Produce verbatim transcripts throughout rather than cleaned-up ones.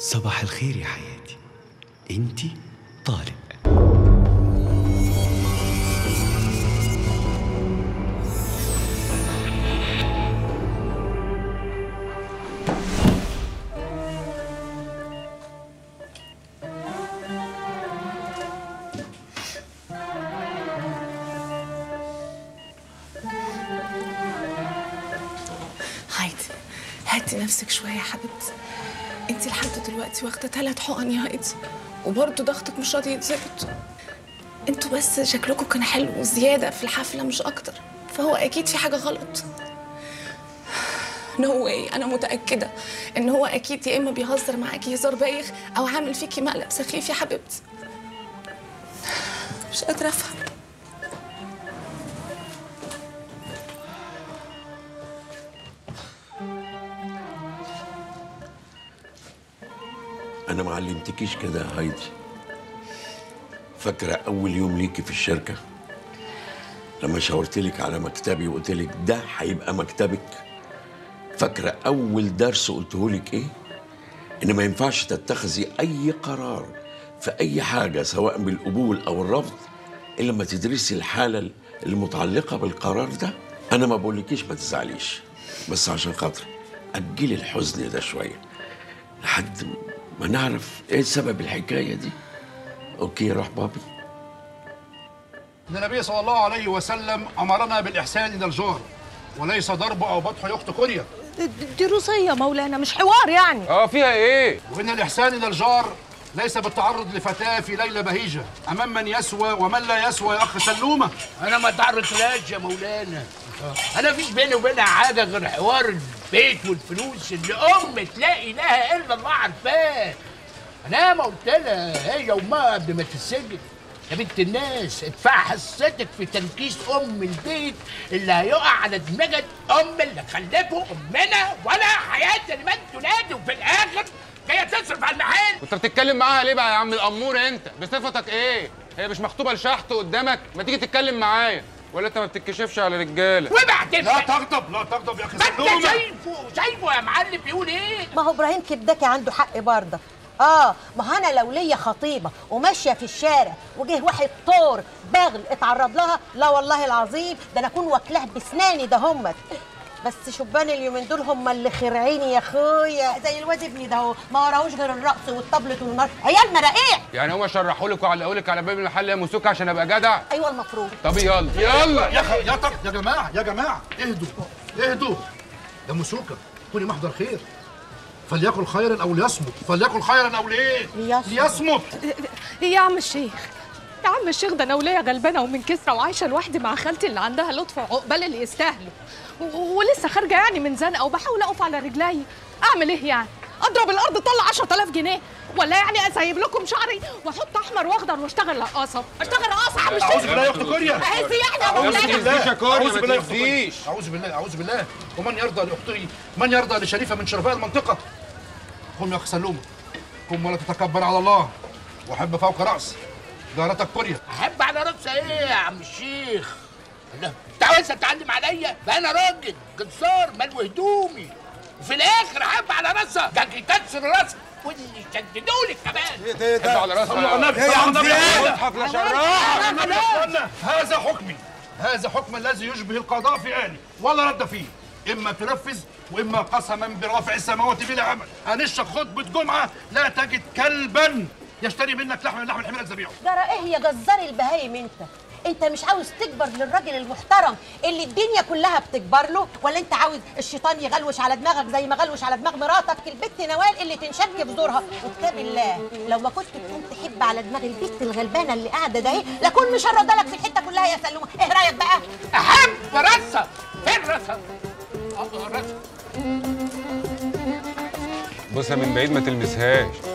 صباح الخير يا حياتي، انتي طارق. هايدي هاتي نفسك شوية يا حبيبتي، انتي لحد دلوقتي واخدة ثلاث حقن يا هايدي وبرضه ضغطك مش راضي يتظبط. انتوا بس شكلكم كان حلو زيادة في الحفلة مش أكتر، فهو أكيد في حاجة غلط. نو no واي، أنا متأكدة إن هو أكيد يا إما بيهزر معاكي هزار بايخ أو عامل فيكي مقلب سخيف يا حبيبتي. مش قادرة أفهم. أنا ما علمتكيش كده يا هايدي. فاكرة أول يوم ليكي في الشركة لما شاورتلك على مكتبي وقلتلك ده هيبقى مكتبك؟ فاكرة أول درس قلتهولك إيه؟ إن ما ينفعش تتخذي أي قرار في أي حاجة سواء بالقبول أو الرفض إلا لما تدرسي الحالة المتعلقة بالقرار ده. أنا ما بقولكيش ما تزعليش، بس عشان خاطري أجلي الحزن ده شوية لحد ما نعرف ايه سبب الحكايه دي. اوكي روح بابي. ان النبي صلى الله عليه وسلم امرنا بالاحسان الى الجار وليس ضرب او بطح يخت كوريا. دي روسيه مولانا مش حوار يعني. اه فيها ايه؟ وان الاحسان الى الجار ليس بالتعرض لفتاه في ليله بهيجه امام من يسوى ومن لا يسوى يا اخ سلومه. انا ما تعرضتلاش يا مولانا، انا مفيش بيني وبينها حاجه غير حوار البيت والفلوس اللي ام تلاقي لها الا الله عارفاه. انا ما قلت لها هي وامها قبل ما تتسجن يا بنت الناس ادفع حصتك في تنكيس ام البيت اللي هيقع على دماغك ام اللي خلفه امنا ولا حياه لمن تنادي، وفي الاخر جايه تصرف على المحل. وانت بتتكلم معاها ليه بقى يا عم الامور؟ انت بصفتك ايه؟ هي مش مخطوبه لشحت قدامك؟ ما تيجي تتكلم معايا، ولا انت ما بتتكشفش على رجاله؟ وبعدين لا تغضب لا تغضب يا اخي سلومه. انت شايفه شايفه يا معلم بيقول ايه؟ ما هو ابراهيم كبداكي عنده حق برضه. اه ما انا لو ليا خطيبه وماشيه في الشارع وجه واحد طور بغل اتعرض لها، لا والله العظيم ده انا اكون واكلاه بسناني ده همت. بس شبان اليومين دول هم اللي خرعيني يا اخويا، زي الواد ابني ده اهو ما وراهوش غير الرقص والطبلة والنار، عيال مرقيع. يعني هم شرحوا لك وعلقوا لك على باب المحل يا موسوكه عشان ابقى جدع؟ ايوه المفروض. طب يلا يلا يا اخي يا طب يا جماعه يا جماعه اهدوا اهدوا. يا مسوكه كوني محضر خير، فليكن خيرا او ليصمت، فليكن خيرا او ليه؟ ليصمت. ليصمت. يا عم الشيخ يا عم الشيخ ده انا ولية غلبانه ومن كسرى وعايشه لوحدي مع خالتي اللي عندها لطف وعقبال اللي يستاهلوا، ولسه خارجه يعني من زنقه وبحاول اقف على رجلي. اعمل ايه يعني؟ اضرب الارض طلع عشرة آلاف جنيه؟ ولا يعني اسيب لكم شعري واحط احمر واخضر واشتغل رقاصه؟ اشتغل رقاصه يا عم الشيخ. اعوذ بالله يا اخت كوريا. اهز يعني يا ما مولانا. تأذيش يا كوريا، اعوذ بالله ما يا اخت كوريا. تأذيش. اعوذ بالله اعوذ بالله. ومن يرضى لاخته؟ من يرضى لشريفه من شرفاء المنطقه؟ قم يا اخ سلومه، قم ولا تتكبر على الله، وحب فوق راس جارتك كوريا. احب على راسها ايه يا عم الشيخ؟ لا انت عاوز تتعلم عليا؟ بقى انا راجل جزار مال وهدومي، وفي الاخر احب على راسها؟ ده كتكسر راسها واللي شددولك كمان. ايه حب على راسها صلوا على النبي. يا عم صلوا على النبي. اضحك لا شراح. هذا حكمي، هذا حكم الذي يشبه القضاء في آني ولا رد فيه. إما تنفذ وإما قسما برافع السماوات بلا عمل. هنشرب خطبة جمعة لا تجد كلبا يشتري منك لحم من لحم الحمير تذبيحه. جرى ايه يا جزار البهايم انت؟ انت مش عاوز تكبر للراجل المحترم اللي الدنيا كلها بتكبر له، ولا انت عاوز الشيطان يغلوش على دماغك زي ما غلوش على دماغ مراتك البت نوال اللي تنشك في زورها؟ وكتاب الله لو ما كنت تكون تحب على دماغ البت الغلبانه اللي قاعده ده ايه لكون مشرده لك في الحته كلها يا سلومه. ايه رايك بقى؟ احب راسها. فين راسها؟ اه راسها. بصها من بعيد ما تلمسهاش.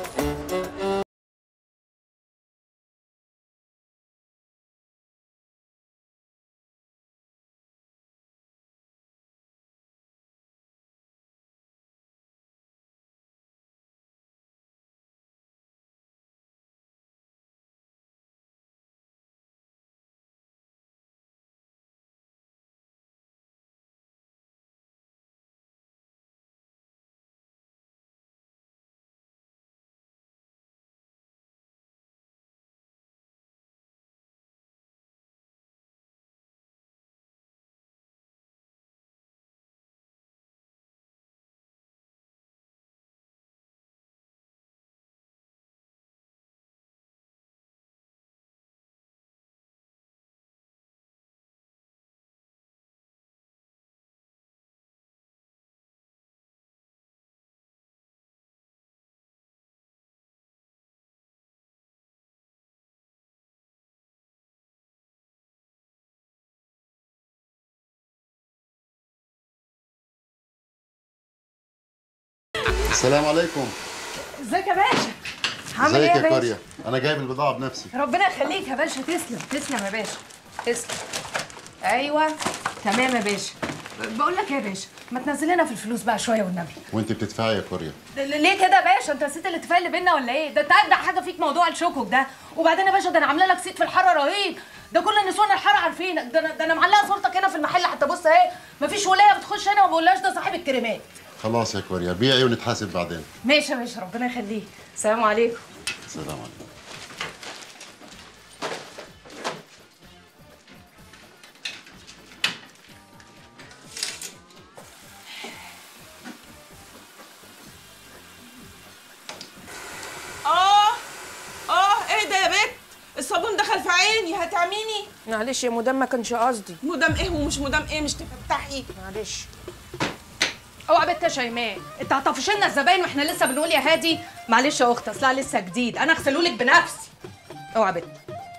السلام عليكم. ازيك يا باشا؟ عامل ايه ازيك يا يا باشا؟ كوريا؟ انا جايب البضاعه بنفسي. ربنا يخليك يا باشا. تسلم تسلم يا باشا. تسلم. ايوه تمام يا باشا. بقول لك ايه يا باشا، ما تنزل لنا في الفلوس بقى شويه والنبي. وانت بتدفعي يا كوريا؟ ليه كده يا باشا؟ انت نسيت الاتفاق اللي بينا ولا ايه؟ ده انت اجدع حاجه فيك موضوع الشوكوك ده. وبعدين يا باشا ده انا عامله لك صيت في الحاره رهيب. ده كل نسوان الحاره عارفينك. ده انا ده انا معلقه صورتك هنا في المحل حتى. بص اهي، مفيش ولايه بتخش هنا وما بقولهاش ده صاحب الكريمات. خلاص يا كوريا، بيعي ونتحاسب بعدين. ماشي يا باشا، ربنا يخليك. السلام عليكم. السلام عليكم. اه اه ايه ده يا بت؟ الصابون دخل في عيني، هتعميني؟ معلش يا مدام، ما كانش قصدي. مدام ايه ومش مدام ايه؟ مش تفتحي. معلش. اوعى بنت يا شيماء، انت هتطفش لنا الزباين واحنا لسه بنقول يا هادي. معلش يا اخت، اصلها لسه جديد، انا اغسلهولك بنفسي. اوعى بنت.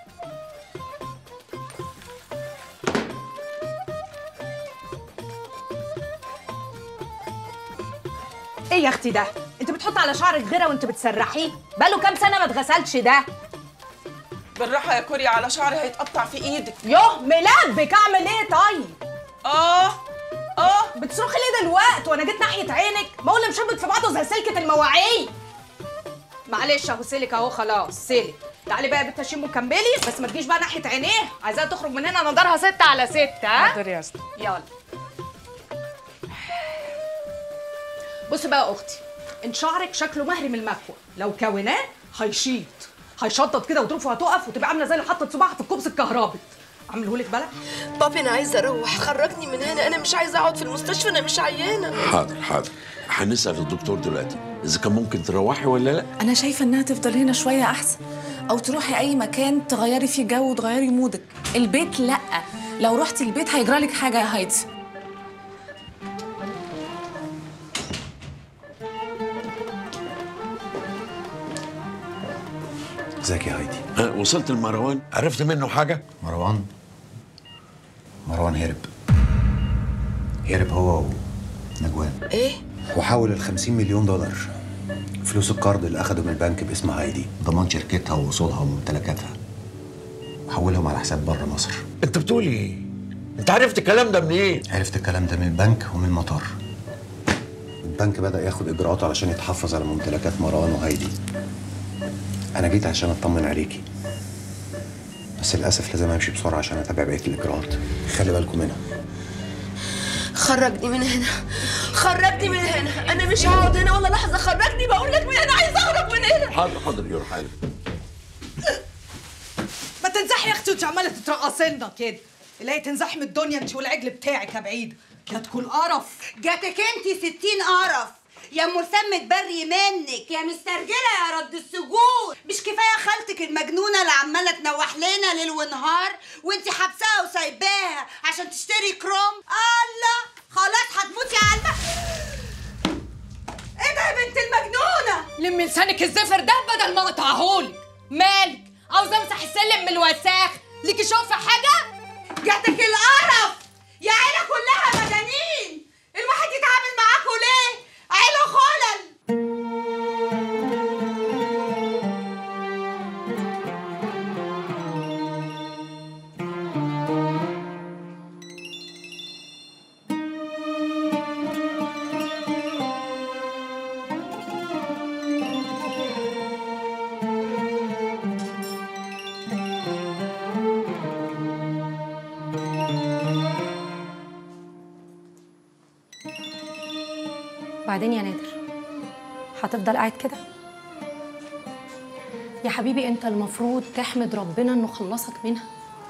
ايه يا اختي ده؟ انت بتحط على شعرك غيره وانت بتسرحيه؟ بقاله كام سنه ما اتغسلش ده. بالراحه يا كوريا، على شعري هيتقطع في ايدك. يوه ملبك، اعمل ايه طيب؟ اه اه بتصرخي ليه دلوقتي وانا جيت ناحيه عينك؟ ما هو اللي مشبك في بعضه زي سلكه المواعين. معلش اهو سلك اهو، خلاص سلك. تعالي بقى يا بنت شيمو كملي، بس ما تجيش بقى ناحيه عينيه، عايزاها تخرج من هنا نضارها ستة على ستة. ها؟ حاضر يا اسطى. يلا. بصي بقى يا اختي، ان شعرك شكله مهرم المكوى، لو كوناه هيشيط هيشطط كده وتروح هتقف وتبقى عامله زي اللي حطت صباعها في الكوبس الكهربي. اعملهولك بلح؟ بابي انا عايزه اروح، خرجني من هنا، انا مش عايزه اقعد في المستشفى، انا مش عيانه. حاضر حاضر، هنسال الدكتور دلوقتي اذا كان ممكن تروحي ولا لا. انا شايفه انها تفضل هنا شويه احسن، او تروحي اي مكان تغيري فيه جو وتغيري مودك. البيت لا، لو رحتي البيت هيجرالك حاجه يا هايدي. ازيك يا هايدي؟ ها، وصلت لمروان؟ عرفت منه حاجه؟ مروان مروان هرب هرب هو ونجوان. ايه؟ وحول ال خمسين مليون دولار فلوس القرض اللي اخده من البنك باسم هايدي، ضمان شركتها ووصولها وممتلكاتها، حولهم على حساب بره مصر. انت بتقول ايه؟ انت عرفت الكلام ده منين؟ عرفت الكلام ده من البنك ومن المطار. البنك بدأ ياخد اجراءاته علشان يتحفظ على ممتلكات مروان وهايدي. انا جيت عشان اطمن عليكي، بس للاسف لازم امشي بسرعه عشان اتابع بقيه الاجراءات. خلي بالكم منها. خرجني من هنا، خرجني من هنا، انا مش هقعد هنا ولا لحظه، خرجني بقول لك من هنا، عايزه اهرب من هنا. حاضر حاضر يا روحاني. ما تنزحي يا اختي وانت عماله تترقصي لنا كده. تلاقي تنزحي من الدنيا انت والعجل بتاعك يا بعيده. جاتكوا القرف. جاتك انت ستين قرف يا مسمى بري منك يا مسترجله يا رد السجون. مش كفايه خالتك المجنونه اللي عماله تنوح لنا ليل ونهار وانت حابساها وسايباها عشان تشتري كروم؟ الله خلاص هتموتي على الم... ايه ده يا بنت المجنونه؟ لمي لسانك الزفر ده بدل ما اقطعهولك. مالك؟ عاوزه امسح السلم من الوساخ. ليكي شوف في حاجه؟ جاتك القرف يا عيله كلها مجانين. الواحد يتعامل معاكوا ليه؟ عيله خلل. بعدين يا نادر هتفضل قاعد كده؟ يا حبيبي انت المفروض تحمد ربنا انه خلصك منها.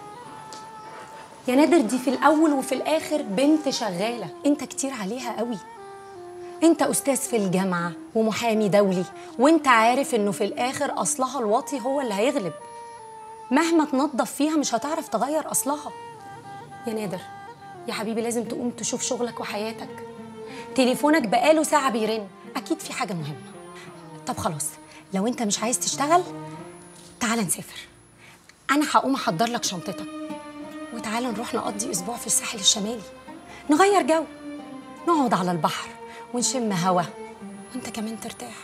يا نادر دي في الاول وفي الاخر بنت شغاله، انت كتير عليها قوي. انت استاذ في الجامعه ومحامي دولي، وانت عارف انه في الاخر اصلها الواطي هو اللي هيغلب. مهما تنظف فيها مش هتعرف تغير اصلها. يا نادر يا حبيبي لازم تقوم تشوف شغلك وحياتك. تليفونك بقاله ساعة بيرن، أكيد في حاجة مهمة. طب خلاص لو أنت مش عايز تشتغل تعال نسافر. أنا هقوم أحضر لك شنطتك وتعال نروح نقضي أسبوع في الساحل الشمالي، نغير جو، نقعد على البحر ونشم هوا. وانت كمان ترتاح.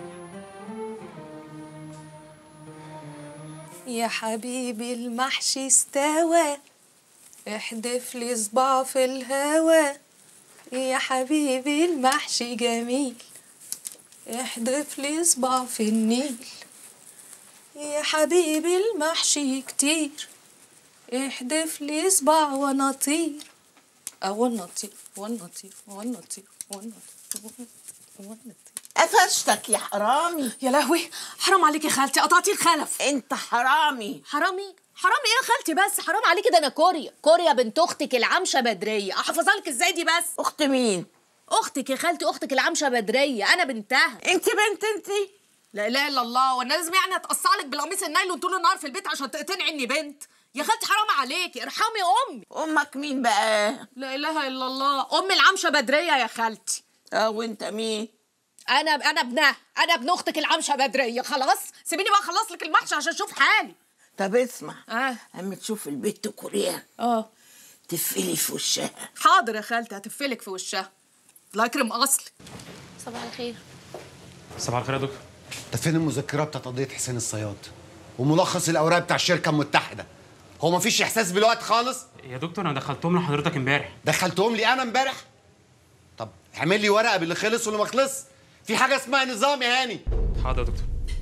يا حبيبي المحشي استوى، احدف لي صباع في الهوا. يا حبيبي المحشي جميل، احدف لي صباع في النيل. يا حبيبي المحشي كتير، احدف لي صباع وانا اطير. وانا اطير وانا اطير وانا اطير وانا اطير وانا اطير. قفشتك يا حرامي. يا لهوي، حرام عليكي يا خالتي، قطعتي الخلف. انت حرامي. حرامي؟ حرامي ايه يا خالتي؟ بس حرام عليكي، ده انا كوريا، كوريا بنت اختك العمشه بدريه. احفظها لك ازاي دي بس؟ اخت مين؟ اختك يا خالتي، اختك العمشه بدريه، انا بنتها. انت بنت انت؟ لا اله الا الله، وانا لازم يعني اتقصع لك بالقميص النايلون طول النهار في البيت عشان تقتنعي اني بنت؟ يا خالتي حرام عليكي، ارحمي امي. امك مين بقى؟ لا اله الا الله، ام العمشه بدريه يا خالتي. اه وانت مين؟ انا انا ابنها، انا ابن اختك العمشه بدريه. خلاص سيبيني بقى اخلص لك المحشي عشان اشوف حالي. طب اسمع، اه اما تشوف البت كوريا اه تفلي في وشها. حاضر يا خالتي، هتفلك في وشها. الله يكرم اصلك. صباح الخير. صباح الخير يا دكتور. ده فين المذكره بتاعت قضيه حسين الصياد وملخص الاوراق بتاع الشركه المتحده؟ هو مفيش احساس بالوقت خالص؟ يا دكتور انا دخلتهم لحضرتك امبارح. دخلتهم لي انا امبارح؟ طب اعمل لي ورقه باللي خلص واللي ما خلص. في حاجه اسمها نظام يا هاني. حاضر يا دكتور.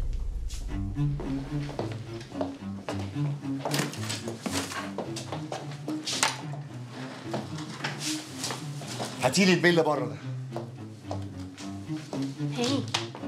هاتيلي البيل اللي بره ده. هاني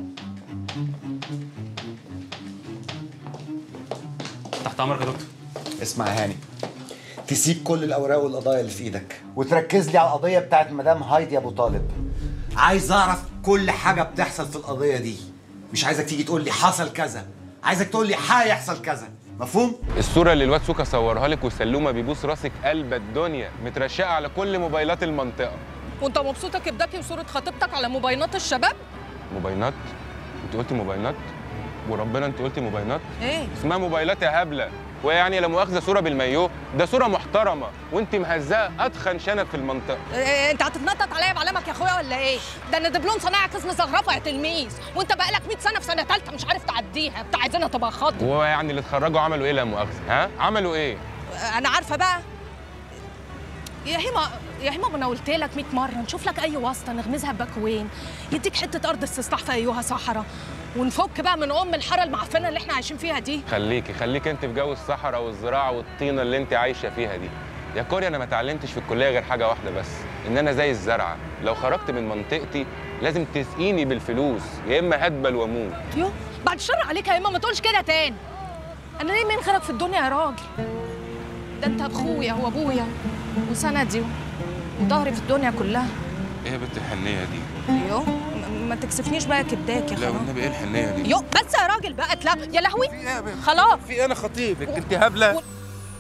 تحت امرك يا دكتور. اسمع يا هاني، تسيب كل الاوراق والقضايا اللي في ايدك وتركز لي على القضيه بتاعت مدام هايدي ابو طالب. عايز اعرف كل حاجه بتحصل في القضيه دي، مش عايزك تيجي تقول لي حصل كذا، عايزك تقول لي هيحصل كذا. مفهوم؟ الصوره اللي الواد سوكا صورها لك وسلومه بيبوس راسك قلب الدنيا مترشقه على كل موبايلات المنطقه. وانت مبسوطه كبداكي وصوره خطيبتك على موبايلات الشباب؟ موبايلات؟ انت قلتي موبايلات؟ وربنا انت قلتي موبايلات؟ ايه؟ اسمها موبايلات يا هبله. ويعني لا مؤاخذه صوره بالمايوه، ده صوره محترمه وانت مهزقه اتخن شنب في المنطقه. إيه انت هتتنطط عليا بعلمك يا اخويا ولا ايه؟ ده انا دبلوم صناعه قسم زخرفه يا تلميذ، وانت بقالك مية سنه في سنه ثالثه مش عارف تعديها، بتاع عايزينها تبقى خاطر. وهو يعني اللي اتخرجوا عملوا ايه لا مؤاخذه؟ ها؟ عملوا ايه؟ انا عارفه بقى. يا هيما يا هيما، انا قلت لك مية مره نشوف لك اي واسطه نغمزها بباكوين، يديك حته ارض استصلاح في ايها صحراء، ونفك بقى من ام الحاره المعفنه اللي احنا عايشين فيها دي. خليكي خليكي انت في جو الصحراء والزراعه والطينه اللي انت عايشه فيها دي. يا كوريا انا ما اتعلمتش في الكليه غير حاجه واحده بس، ان انا زي الزرعه، لو خرجت من منطقتي لازم تسقيني بالفلوس يا اما هدبل واموت. يو بعد الشر عليك يا هيما، ما تقولش كده تاني. انا ليه مين خيرك في الدنيا يا راجل؟ ده انت اخويا وابويا وسندي وظهري في الدنيا كلها. ايه يا بنت الحنيه دي؟ يو ما تكسفنيش بقى كبداك يا لا والنبي ايه الحنيه دي؟ يو بس يا راجل بقى اتلا يا لهوي. خلاص في انا خطيبك انت هبله. و...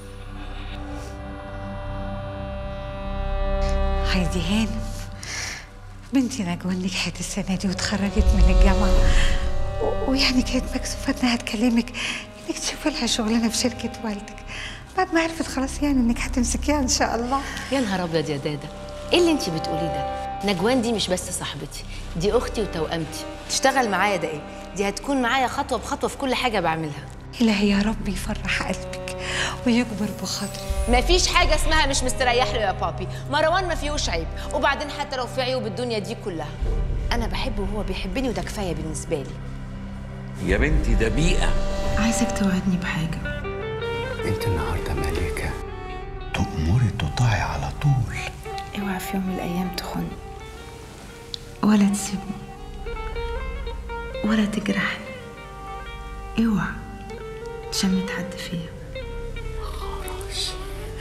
هايدي هانم بنتي نجوى نجحت السنه دي واتخرجت من الجامعه، و... ويعني كانت مكسوفه انها تكلمك انك تشوفي لها شغلانه في شركه والدك، بعد ما عرفت خلاص يعني انك هتمسكيها ان شاء الله. يا نهار ابيض يا دادا، ايه اللي انت بتقوليه ده؟ نجوان دي مش بس صاحبتي، دي اختي وتوأمتي. تشتغل معايا ده ايه؟ دي هتكون معايا خطوه بخطوه في كل حاجه بعملها. إلهي يا رب يفرح قلبك ويكبر بخاطرك. مفيش حاجه اسمها مش مستريح له يا بابي، مروان ما فيهوش عيب، وبعدين حتى لو في عيوب الدنيا دي كلها انا بحبه وهو بيحبني وده كفايه بالنسبه لي. يا بنتي ده بيئه. عايزك توعدني بحاجه. انت النهارده ملكه، تأمري تطاعي على طول. اوعى في يوم من الايام تخن ولا تسيبني ولا تجرحني. اوعى تشمت حد فيا. خلاص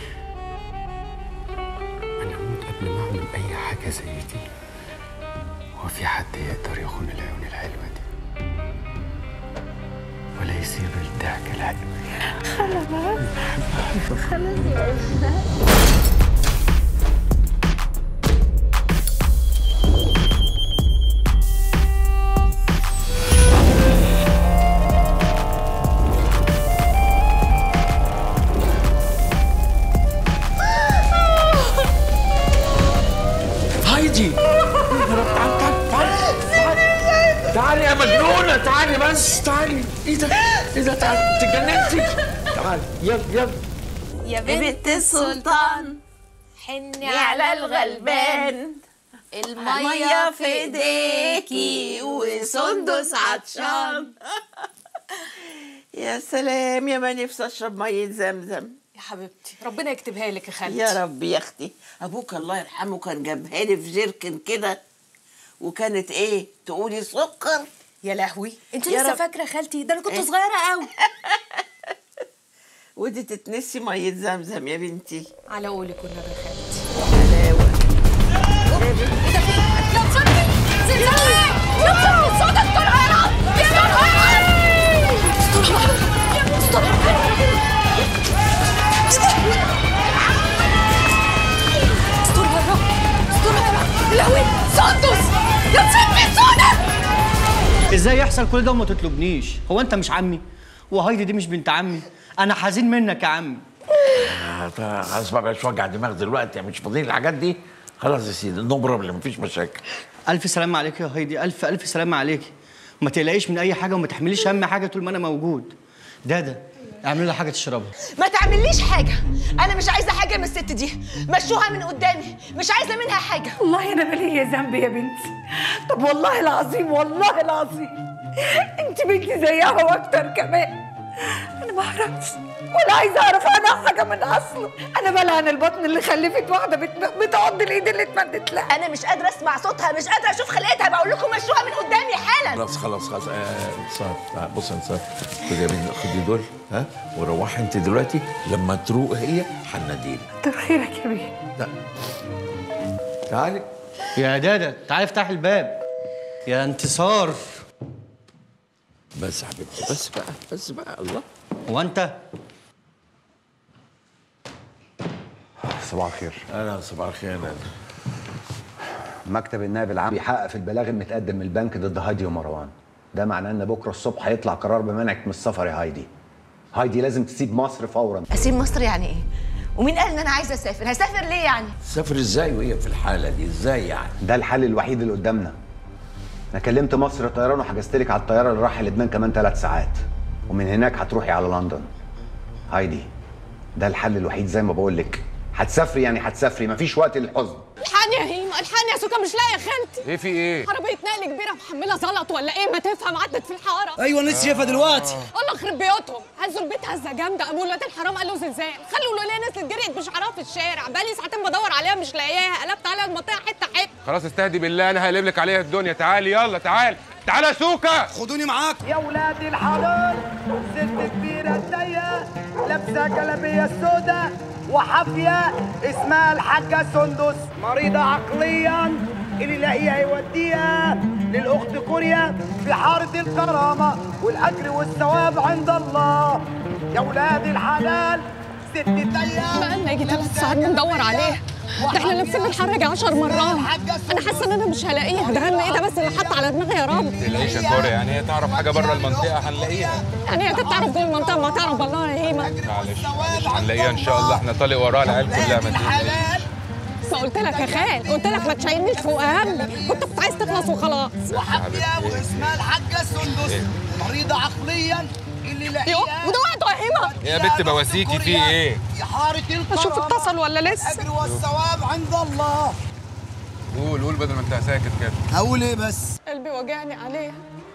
انا هموت قبل ما اعمل اي حاجه زي دي. هو في حد يقدر يخون العيون الحلوه دي ولا يسيب الضحك الحلو؟ خلاص خلاص يا أستاذ. هايدي تعال تعال تعال. اذا تعالي اتجننتي. تعالي يلا يلا. يا بنت السلطان حني على الغلبان، المية في ايديكي وسندس عطشان. يا سلام يا ما نفسي اشرب ميه زمزم. يا حبيبتي ربنا يكتبها لك يا خالتي. يا رب يا اختي، ابوك الله يرحمه كان جابها لي في جيركن كده، وكانت ايه تقولي سكر. يا لهوي انت يا لسه رب. فاكره خالتي؟ ده انا كنت إيه؟ صغيره قوي. ودي تتنسي ميه زمزم يا بنتي. على قولك والنبي يا خالتي. حلاوه. يا تصدقي زلزال، يا تصدقي صوت الطيران، يا طيران. استرها يا رب، استرها يا رب. لهوي سندس، يا تصدقي سودة. ازاي يحصل كل ده وما تطلبنيش؟ هو انت مش عمي؟ وهايدي دي مش بنت عمي؟ انا حزين منك يا عمي. آه خلاص بقى مش وجع دماغ دلوقتي، مش فاضيين الحاجات دي. خلاص يا سيدي نو بروبلم، مفيش مشاكل. الف سلامة عليك يا هايدي، الف الف سلامة عليكي. وما تقلقيش من اي حاجه وما تحمليش هم حاجه طول ما انا موجود. دادا اعملي لها حاجه تشربها. ما تعمليش حاجه، انا مش عايزه حاجه من الست دي، مشوها من قدامي، مش عايزه منها حاجه. والله انا مالي ذنب يا بنتي. طب والله العظيم والله العظيم انت بنتي زيها واكتر كمان. انا ما اعرفش ولا عايزه اعرف عنها حاجه من اصله. انا بلعن البطن اللي خلفت واحده بت... بتعض الايد اللي اتمدت لها. انا مش قادره اسمع صوتها، مش قادره اشوف خلقتها، بقول لكم مشوها من قدامي حالا. خلاص خلاص خلاص آه انتصار، بص يا انتصار، خدي يا بنتي خدي دول ها، وروحي انت دلوقتي، لما تروق هي هناديلك. كتر خيرك يا بيه. لا تعالي يا دادا تعالي افتحي الباب. يا انتصار. بس يا حبيبتي بس بقى بس بقى. الله هو انت؟ صباح الخير. اهلا صباح الخير. اهلا. مكتب النائب العام بيحقق في البلاغ المتقدم من البنك ضد هايدي ومروان. ده معناه ان بكره الصبح هيطلع قرار بمنعك من السفر يا هايدي. هايدي لازم تسيب مصر فورا. اسيب مصر يعني ايه؟ ومين قال ان انا عايزه اسافر؟ هسافر ليه يعني؟ سافر ازاي وهي في الحاله دي؟ ازاي يعني؟ ده الحل الوحيد اللي قدامنا. انا كلمت مصر الطيران وحجزت لك على الطياره اللي رايحه لبنان كمان ثلاث ساعات، ومن هناك هتروحي على لندن. هايدي ده الحل الوحيد زي ما بقول لك. هتسافري يعني هتسافري، مفيش وقت للحزن. الحقني يا هيما، الحقني يا سوكا، مش لاقيه خالتي. ايه في ايه؟ عربيه نقل كبيره محمله زلط ولا ايه؟ ما تفهم، عدت في الحاره. ايوه لسه شايفها دلوقتي. الله يخرب بيوتهم، هزوا البيت هزه جامده، قاموا ولاد الحرام قالوا زلزال، خلوا الوليه نزلت جريت بشعرها في الشارع، بقالي ساعتين بدور عليها مش لاقياها، قلبت عليها المنطقه حته حته. خلاص استهدي بالله، انا هقلب لك عليها الدنيا. تعالي يلا تعالي تعالى يا سوكا. خدوني معاكم يا ولاد الحلال. ست كبيره الضيقه لابسه جلابيه السودا وحافيه اسمها الحاجه سندس، مريضه عقليا، اللي يلاقيها يوديها للاخت كوريا في حاره الكرامه، والاجر والثواب عند الله. يا ولاد الحلال ست ضيقه بقالنا يجي ثلاث ساعات بندور عليها، ده احنا لابسين الحرج عشر مرات. انا حاسه ان انا مش هلاقيها، ده غنى ايه ده بس اللي حط على دماغي يا رب. ما تقلقيش يا كوريا، يعني هي تعرف حاجه بره المنطقه هنلاقيها. يعني هي تعرف جوه المنطقه ما تعرف والله يا هيما. معلش معلش هنلاقيها ان شاء الله، احنا طالق وراها العيال كلها. ما تقلقيش. ما قلت لك يا خال، قلت لك ما تشيلنيش فوق همي، كنت كنت عايز تخلص وخلاص. وحافيه واسمها الحاجه سندس، مريضه عقليا، اللي يلاقيها. وده وقته يا هيما. يا بنت بواسيكي في ايه؟ في حاره الكرامه، اشوف اتصل ولا لسه. الاجر والثواب عند الله. قول قول بدل ما انت ساكت كده. هقول ايه بس؟ قلبي وجعني عليها،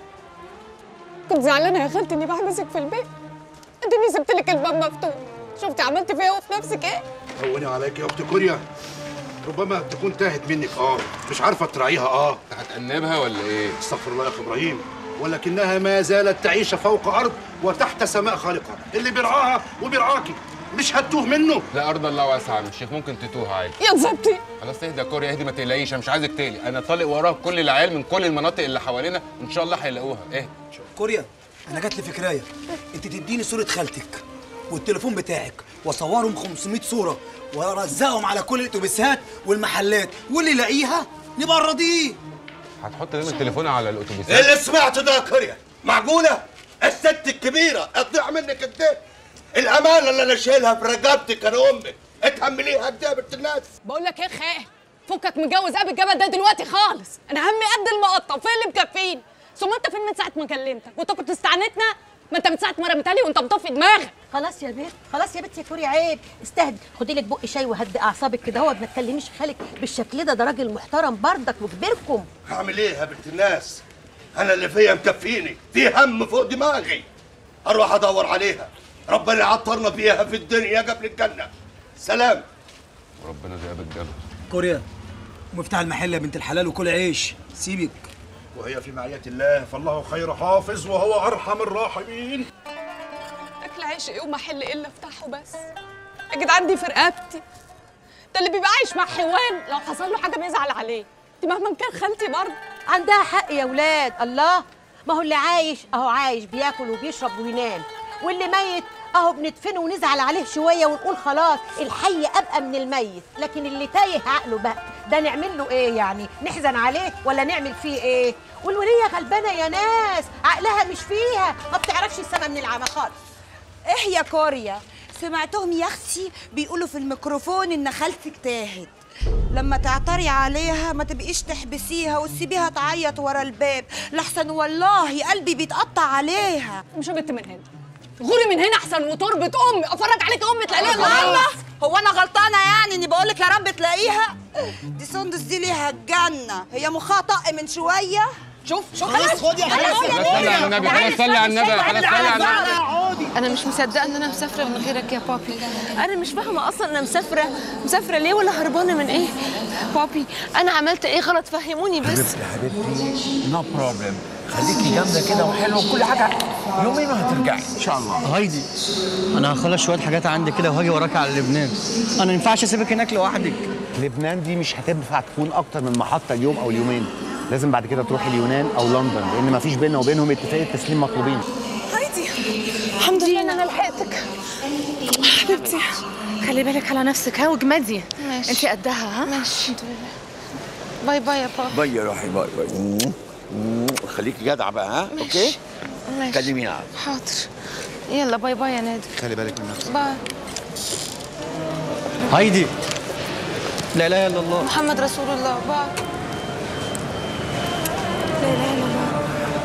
كنت زعلانه يا خالتي اني بحبسك في البيت، اديني سبت لك الباب مفتوح، شفتي عملت فيا وفي نفسك ايه؟ هوني عليك يا اخت كوريا، ربما تكون تاهت منك اه، مش عارفه تراعيها اه. هتأنبها ولا ايه؟ استغفر الله يا اخ ابراهيم، ولكنها ما زالت تعيش فوق ارض وتحت سماء خالقها، اللي بيرعاها وبيرعاكي مش هتوه منه. لا ارض الله واسعه يا الشيخ، ممكن تتوه عادي. يا زبطي خلاص اهدى يا كوريا اهدي، ما تقلقيش، انا مش عايزك تقلق، انا طالق وراها كل العيال من كل المناطق اللي حوالينا، وان شاء الله هيلاقوها. اهدي. كوريا انا جات لي فكرايه، انت تديني صوره خالتك والتليفون بتاعك واصورهم خمسمية صوره وارزقهم على كل الاتوبيسات والمحلات، واللي يلاقيها نبقى نراضيه. هتحط رقم التليفون على الاتوبيسات؟ ايه اللي سمعته ده يا كوريا؟ معقوله؟ الست الكبيره تضيع منك قد ايه؟ الامانه اللي انا شايلها في رقبتك انا امك، اتحمليها قد ايه يا بنت الناس؟ بقول لك ايه يا خال، فكك متجوز ابي الجبل ده دلوقتي خالص، انا همي قد المقطه وفين اللي مكفيني؟ ثم انت فين من ساعه ما كلمتك؟ وانت كنت استعنتنا؟ ما انت من ساعه ما رميتها وانت مطفي دماغك. خلاص يا بنت، خلاص يا بنت يا كوريا، عيب، استهدي، خدي لك بق شاي وهدي اعصابك كده. هو ما تكلميش خالك بالشكل ده، ده راجل محترم بردك وكبيركم. هعمل ايه يا بنت الناس؟ انا اللي فيا مكفيني، في هم فوق دماغي، اروح ادور عليها، ربنا يعطرنا بيها في الدنيا قبل الجنه. سلام. وربنا زي بالجبل. كوريا، مفتاح المحل يا بنت الحلال وكل عيش، سيبك. وهي في معية الله فالله خير حافظ وهو ارحم الراحمين. اكل عيش ايه ومحل ايه اللي افتحه بس؟ يا جدعان دي في رقبتي. ده اللي بيبقى عايش مع حيوان لو حصل له حاجه بيزعل عليه. دي مهما كان خالتي برضه. عندها حق يا ولاد، الله، ما هو اللي عايش اهو عايش بياكل وبيشرب وينام، واللي ميت اهو بندفنه ونزعل عليه شويه ونقول خلاص الحي ابقى من الميت، لكن اللي تايه عقله بقى ده نعمل له ايه يعني؟ نحزن عليه ولا نعمل فيه ايه؟ والوليه غلبانه يا ناس، عقلها مش فيها، ما بتعرفش السما من العمى خالص. ايه يا كوريا، سمعتهم يا اختي بيقولوا في الميكروفون ان خالتك تاهت، لما تعتري عليها ما تبقيش تحبسيها وتسيبيها تعيط ورا الباب، لحسن والله قلبي بيتقطع عليها. مش بنت من هنا، غوري من هنا احسن وتربة امي، افرج عليك امي تلاقيها. الله، هو انا غلطانه يعني اني بقول لك يا رب تلاقيها؟ دي سندس دي ليها الجنه، هي مخها طق من شويه. شوف شوف خلاص خدي يا خلاص صلي على النبي، خلاص صلي على النبي، خلاص صلي على النبي. انا مش مصدقه ان انا مسافره من غيرك يا بابي. انا مش فاهمه اصلا انا مسافره مسافره ليه ولا هربانه من ايه. بابي انا عملت ايه غلط؟ فهموني بس. حبيبتي حبيبتي نو بروبلم، خليكي جامده كده وحلوه وكل حاجه، يومين وهترجعي ان شاء الله. هايدي، انا هخلص شويه حاجات عندي كده وهاجي وراكي على لبنان. انا ما ينفعش اسيبك هناك لوحدك. لبنان دي مش هتنفع تكون اكتر من محطه اليوم او اليومين، لازم بعد كده تروحي اليونان او لندن، لان ما فيش بيننا وبينهم اتفاقيه تسليم مطلوبين. هايدي الحمد لله ان انا لحقتك حبيبتي. خلي بالك على نفسك ها، واجمدي. ماشي. انت قدها ها. ماشي. باي باي يا بابا. باي يا روحي، باي باي. خليكي جدعه بقى ها. ماشي. اوكي ماشي. كلميني. حاضر. يلا باي باي يا نادر. خلي بالك من نفسك. باي. هايدي، لا اله الا الله محمد رسول الله. باي. لا اله الا الله.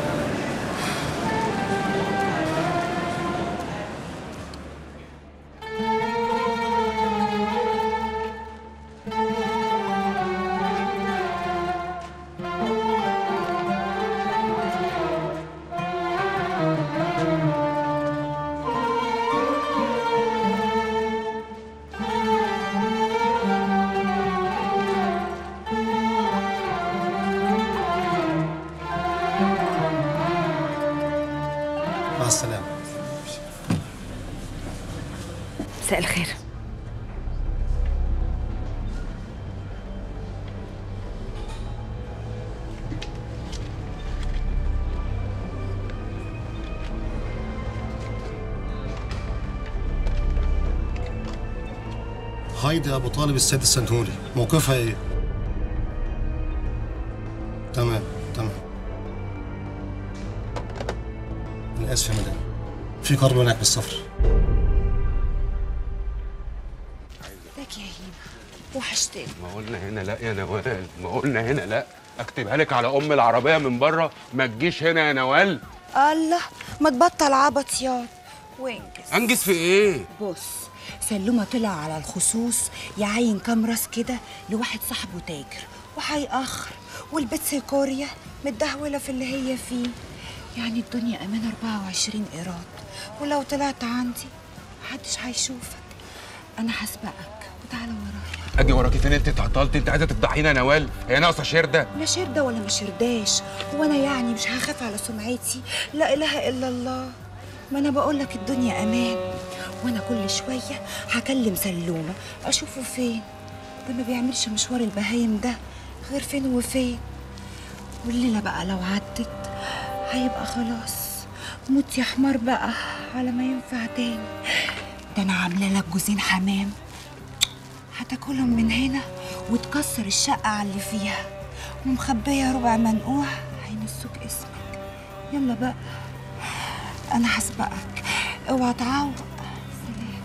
مع السلامه. مساء الخير. هايدي ابو طالب السيد السنهوري، موقفها ايه؟ تمام تمام. انا اسف يا مدام، في قرار هناك بالسفر. ازيك يا هيما، وحشتني. ما قلنا هنا لا يا نوال، ما قلنا هنا لا. اكتبها لك على ام العربيه من بره، ما تجيش هنا يا نوال. الله، ما تبطل عبط ياض وانجز. انجز في ايه؟ بص، سلومه طلع على الخصوص يعين كام راس كده لواحد صاحبه تاجر وهيأخر، والبت كوريا متدهوله في اللي هي فيه، يعني الدنيا امان أربعة وعشرين قيراط، ولو طلعت عندي محدش هيشوفك. انا هسبقك وتعالى ورايا. اجي وراكي فين؟ انت اتعطلتي، انت عايزه تفضحينا يا نوال؟ هي ناقصه شرده؟ لا شرده ولا ما شرداش، هو انا يعني مش هخاف على سمعتي؟ لا اله الا الله، ما انا بقول لك الدنيا امان، وانا كل شويه هكلم سلومه اشوفه فين، ده ما بيعملش مشوار البهايم ده غير فين وفين، والليله بقى لو عدت هيبقى خلاص موت يا حمار بقى على ما ينفع تاني. ده انا عامله لك جوزين حمام هتاكلهم من هنا وتكسر الشقه على اللي فيها، ومخبيه ربع منقوع هينسوك اسمك. يلا بقى انا هسبقك، اوعى تعوق. سلام.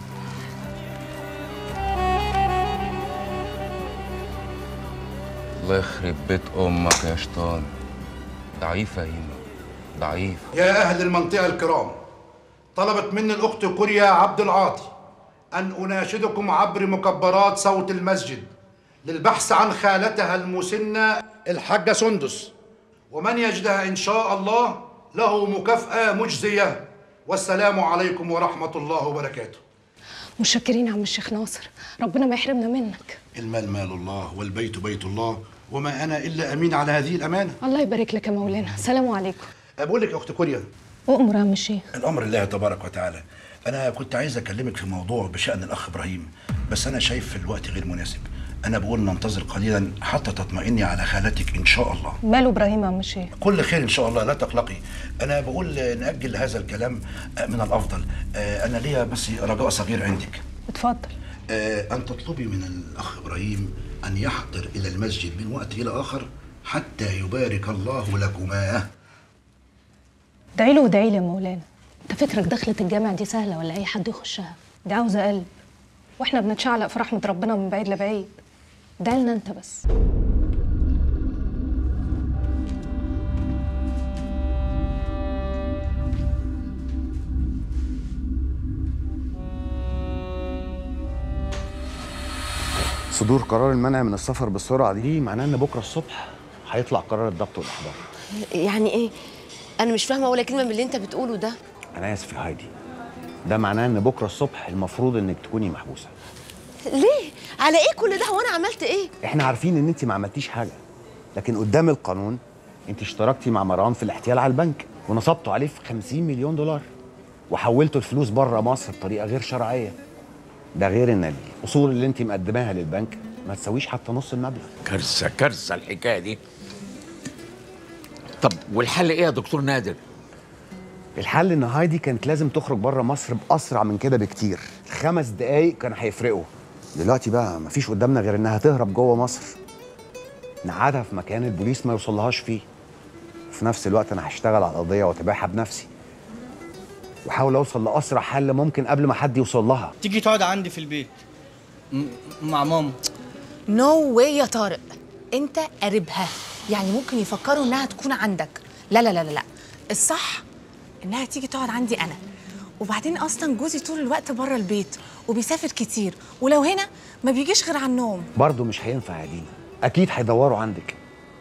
الله يخرب بيت امك يا شيطان. ضعيفه هيما، ضعيف. يا أهل المنطقة الكرام، طلبت مني الأخت كوريا عبد العاطي أن أناشدكم عبر مكبرات صوت المسجد للبحث عن خالتها المسنة الحاجة سندس، ومن يجدها إن شاء الله له مكافأة مجزية. والسلام عليكم ورحمة الله وبركاته. متشكرين يا عم الشيخ ناصر، ربنا ما يحرمنا منك. المال مال الله والبيت بيت الله وما أنا إلا أمين على هذه الأمانة. الله يبارك لك يا مولانا. السلام عليكم. أقول لك يا أخت كوريا، أؤمر يا عم الشيخ. الأمر الله تبارك وتعالى. أنا كنت عايز أكلمك في موضوع بشأن الأخ إبراهيم، بس أنا شايف الوقت غير مناسب. أنا بقول ننتظر قليلا حتى تطمئني على خالتك إن شاء الله. ماله إبراهيم يا عم الشيخ؟ كل خير إن شاء الله، لا تقلقي. أنا بقول نأجل هذا الكلام من الأفضل. أنا ليا بس رجاء صغير عندك. اتفضل. أن تطلبي من الأخ إبراهيم أن يحضر إلى المسجد من وقت إلى آخر حتى يبارك الله لكما. ادعي له وادعي لي يا مولانا. انت فكرك دخلة الجامع دي سهلة ولا أي حد يخشها؟ دي عاوزة قلب، واحنا بنتشعلق في رحمة ربنا من بعيد لبعيد. ادعي لنا انت بس. صدور قرار المنع من السفر بالسرعه دي معناه ان بكره الصبح هيطلع قرار الضبط والاحضار. يعني ايه؟ انا مش فاهمه ولا كلمه من اللي انت بتقوله ده. انا اسف يا هايدي، ده معناه ان بكره الصبح المفروض انك تكوني محبوسه. ليه؟ على ايه كل ده؟ هو انا عملت ايه؟ احنا عارفين ان انت ما عملتيش حاجه، لكن قدام القانون انت اشتركتي مع مروان في الاحتيال على البنك ونصبتوا عليه في خمسين مليون دولار وحولتوا الفلوس بره مصر بطريقه غير شرعيه. ده غير ان الاصول اللي انت مقدماها للبنك ما تساويش حتى نص المبلغ. كارثه كارثه الحكايه دي. طب والحل ايه يا دكتور نادر؟ الحل ان هايدي كانت لازم تخرج بره مصر باسرع من كده بكتير. خمس دقايق كان هيفرقوا. دلوقتي بقى مفيش قدامنا غير انها تهرب جوه مصر، نقعدها في مكان البوليس ما يوصلهاش فيه. في نفس الوقت انا هشتغل على القضيه واتابعها بنفسي واحاول اوصل لاسرع حل ممكن قبل ما حد يوصل لها. تيجي تقعد عندي في البيت مع ماما. نو no واي يا طارق، انت قريبها، يعني ممكن يفكروا انها تكون عندك. لا لا لا لا الصح انها تيجي تقعد عندي انا. وبعدين اصلا جوزي طول الوقت بره البيت وبيسافر كتير، ولو هنا ما بيجيش غير على النوم. برضه مش هينفع يا دينا، اكيد هيدوروا عندك.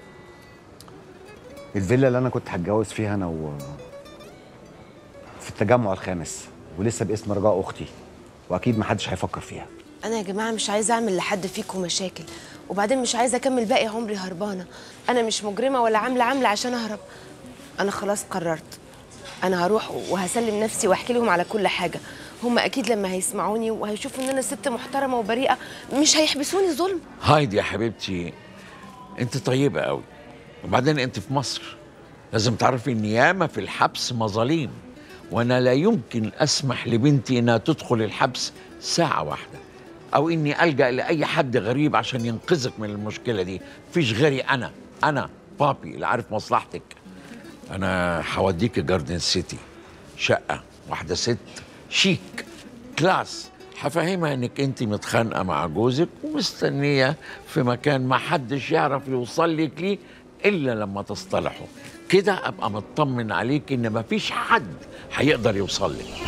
الفيلا اللي انا كنت هتجوز فيها انا و في التجمع الخامس، ولسه باسم رجاء اختي، واكيد ما حدش هيفكر فيها. انا يا جماعه مش عايزه اعمل لحد فيكم مشاكل، وبعدين مش عايزه اكمل باقي عمري هربانه. انا مش مجرمه ولا عامله عامله عشان اهرب. انا خلاص قررت، انا هروح وهسلم نفسي واحكي لهم على كل حاجه. هم اكيد لما هيسمعوني وهيشوفوا ان انا ست محترمه وبريئه مش هيحبسوني ظلم. هايدي يا حبيبتي، انت طيبه قوي، وبعدين انت في مصر، لازم تعرفي ان ياما في الحبس مظاليم، وانا لا يمكن اسمح لبنتي انها تدخل الحبس ساعه واحده، او اني الجا لاي حد غريب عشان ينقذك من المشكله دي. مفيش غيري انا، انا بابي اللي عارف مصلحتك. انا هوديكي جاردن سيتي، شقه واحده ست شيك كلاس، هفهمها انك انت متخانقه مع جوزك ومستنيه في مكان ما حدش يعرف يوصل لك ليه الا لما تصطلحوا. كده ابقى مطمن عليك ان مفيش حد هيقدر يوصل لك.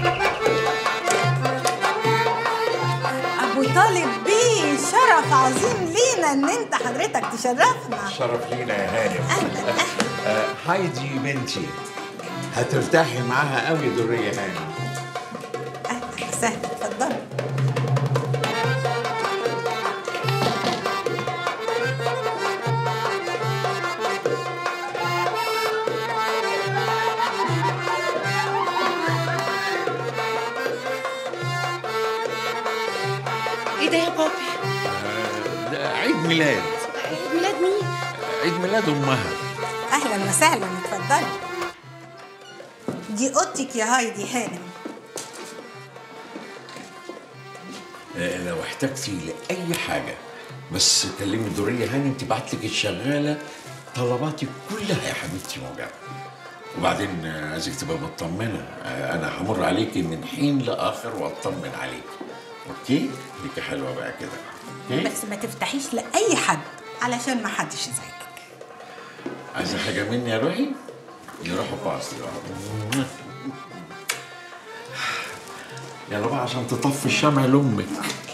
ابو طالب بيه، شرف عظيم لينا ان انت حضرتك تشرفنا. شرف لينا يا هانم. آه هايدي بنتي هترتاحي معاها قوي درية هانم. اهلا وسهلا، اتفضلي. ايه ده يا بابي؟ آه ده عيد ميلاد. عيد ميلاد مين؟ عيد ميلاد امها. اهلا وسهلا، اتفضلي. دي اوضتك يا هايدي هانم. آه لو احتجتي لاي حاجه بس كلمي دوريه هانم تبعت لك الشغاله طلباتك كلها يا حبيبتي موجوده. وبعدين عايزك تبقى مطمنه، آه انا همر عليكي من حين لاخر واطمن عليك. اوكي؟ ليكي حلوه بقى كده. اوكي؟ بس ما تفتحيش لاي حد علشان ما حدش يزعجك. عايزه حاجه مني يا روحي؟ نروح باص. يلا بقى عشان تطفي الشمع لامك.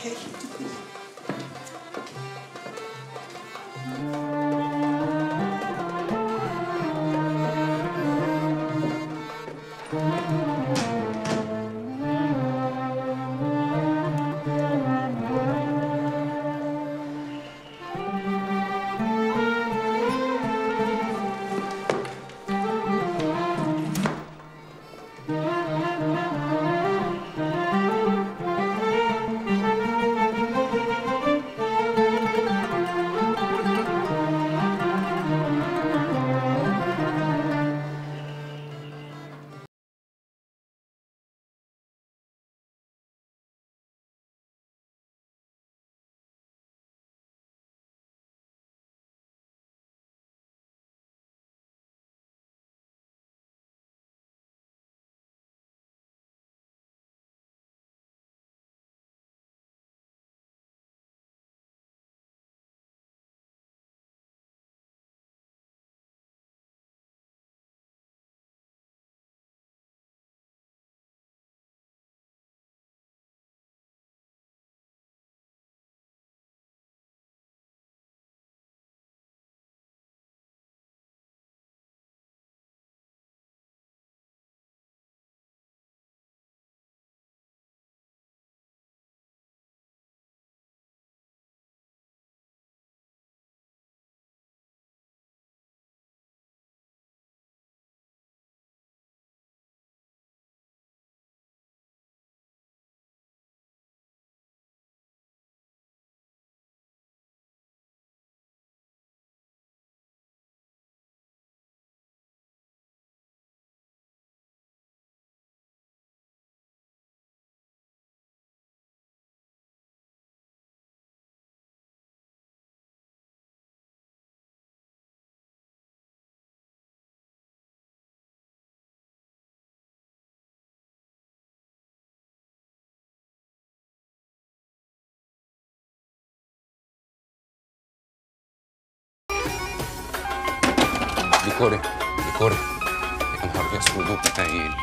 ديكوري ديكوري يا نهار اسود وبتايل.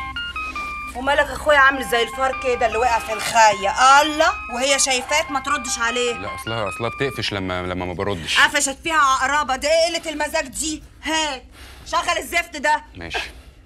ومالك اخويا عامل زي الفار كده اللي وقع في الخايه؟ الله، وهي شايفاك ما تردش عليه. لا اصلها اصلها بتقفش لما لما ما بردش. قفشت فيها عقربه، ده ايه قله المزاج دي؟ هات شغل الزفت ده. ماشي.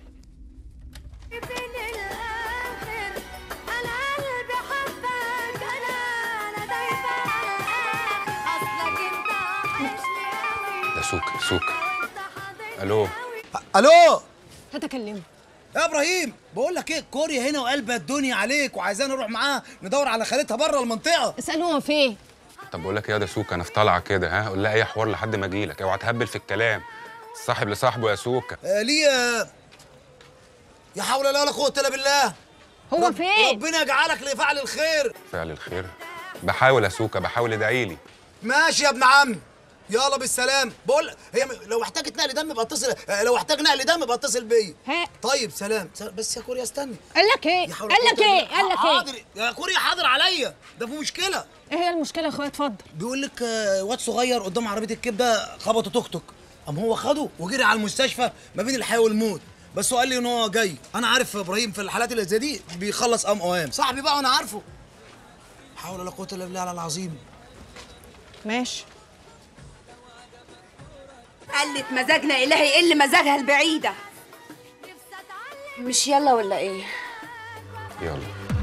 ده سوكا سوكا. الو الو، هتكلمه يا ابراهيم. بقول لك ايه، كوريا هنا وقلبها الدنيا عليك وعايزانا نروح معاها ندور على خالتها بره المنطقه. اساله هو فين. طب بقول لك ايه يا ده سوكا، انا في طالعه كده، ها قول لها اي حوار لحد ما اجي لك، اوعى تهبل في الكلام. الصاحب لصاحبه يا سوكا. آه ليه آه يا حول الله ولا قوه الا بالله. هو رب فين؟ ربنا يجعلك لفعل الخير. فعل الخير؟ بحاول يا سوكا، بحاول، ادعي لي. ماشي يا ابن عمي، يلا بالسلام. بقول هي لو احتاجت نقل دم يبقى اتصل، لو احتاج نقل دم يبقى اتصل بيا. طيب سلام. بس يا كوريا استني. قال لك ايه؟ قال لك ايه؟ قال لك ايه؟ حاضر يا كوريا، حاضر عليا، ده في مشكله. ايه هي المشكله يا اخويا؟ اتفضل. بيقول لك واد صغير قدام عربيه الكبده خبطه توك توك، قام هو خده وجري على المستشفى ما بين الحياه والموت، بس هو قال لي ان هو جاي. انا عارف ابراهيم في الحالات اللي زي دي بيخلص قام اوام، صاحبي بقى وانا عارفه. حول ولا قوه الا بالله على العظيم. ماشي. قلت مزاجنا إلهي يقل مزاجها البعيدة. مش يلا ولا إيه؟ يلا.